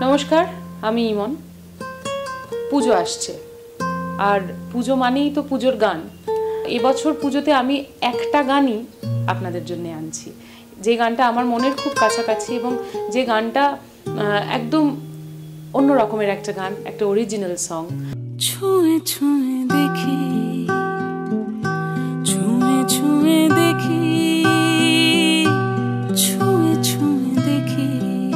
নমস্কার, আমি ইমন। পুজো আসছে, আর পুজো মানেই তো পুজোর গান। এবছর পুজোতে আমি একটা গানই আপনাদের জন্য আনছি, যে গানটা আমার মনের খুব কাছাকাছি এবং যে গানটা একদম অন্য রকমের একটা গান, একটা অরিজিনাল সং। ছুঁয়ে ছুঁয়ে দেখি, ছুঁয়ে ছুঁয়ে দেখি, ছুঁয়ে ছুঁয়ে দেখি।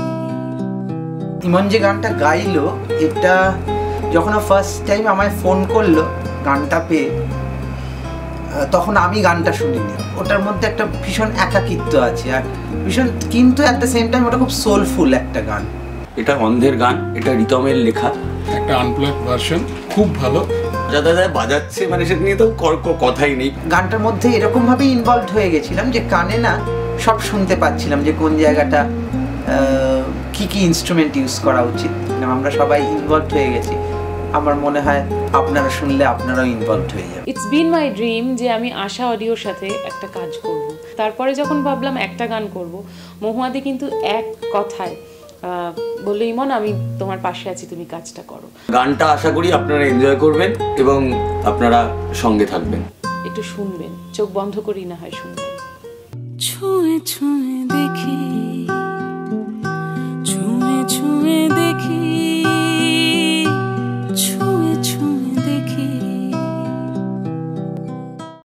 ইমন যে গানটা গাইলো, এটা যখন ফার্স্ট টাইম আমায় ফোন করলো গানটা পেয়ে, তখন আমি গানটা শুনিনি। ওটার মধ্যে একটা ভীষণ একাকিত্ব আছে, আর ভীষণ, কিন্তু অ্যাট দ্য সেম টাইম ওটা খুব সোলফুল একটা গান। এটা অন্ধের গান, এটা রিতমের লেখা, একটা আনপ্লাগ ভার্সন, খুব ভালো। দাদা বাজাচ্ছে, মানে সেটা নিয়ে তো কথাই নেই। গানটার মধ্যে এরকম ভাবে ইনভলভ হয়ে গেছিলাম যে কানে না সব শুনতে পাচ্ছিলাম, যে কোন জায়গাটা কি কি ইনস্ট্রুমেন্ট ইউজ করা উচিত। আমরা সবাই ইনভলভ হয়ে গেছি। আমার মনে হয় আপনারা শুনলে আপনারাও ইনভলভ হয়ে যাবেন। ইটস বিন মাই ড্রিম যে আমি আশা অডিওর সাথে একটা কাজ করব। তারপরে যখন ভাবলাম একটা গান করব, মহুয়াদি কিন্তু এক কথায় বললো, ইমন আমি তোমার পাশে আছি, তুমি কাজটা করো। গানটা আশা করি আপনারা এনজয় করবেন এবং আপনারা সঙ্গে থাকবেন। একটু শুনবেন, চোখ বন্ধ করি না হয় শুনবেন। ছুঁয়ে ছুঁয়ে দেখি।